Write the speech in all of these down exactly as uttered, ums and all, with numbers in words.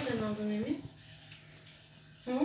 nereden aldın Emin? Hı?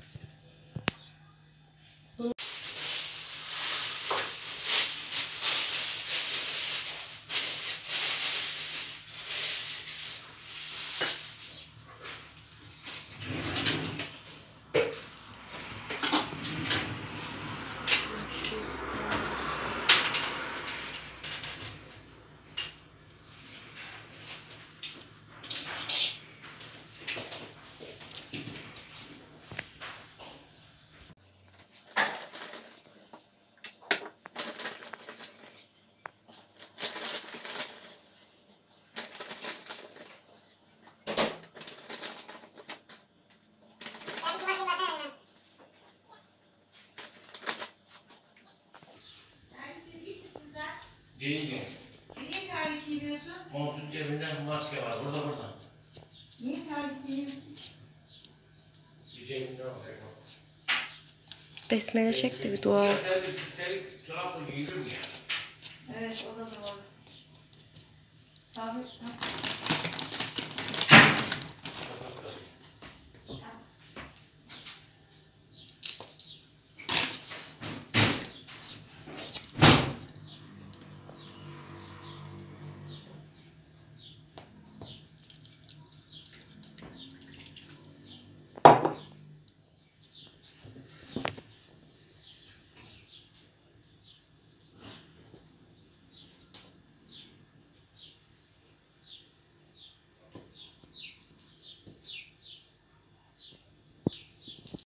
Giyinmiyor. Niye terlik giymiyorsun? Montun cebinde maske var. Burada burada. Niye terlik giymiyorsun? Bir cebinde var. Besmele çek de bir dua. Terlik, terlik, çorapla giyilir mi ya? Evet, o da doğru. Sabit.